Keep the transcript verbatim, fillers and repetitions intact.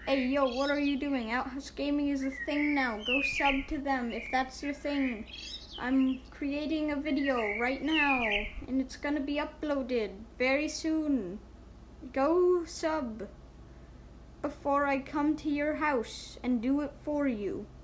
Hey, yo, what are you doing? Outhouse Gaming is a thing now. Go sub to them if that's your thing. I'm creating a video right now, and it's gonna be uploaded very soon. Go sub before I come to your house and do it for you.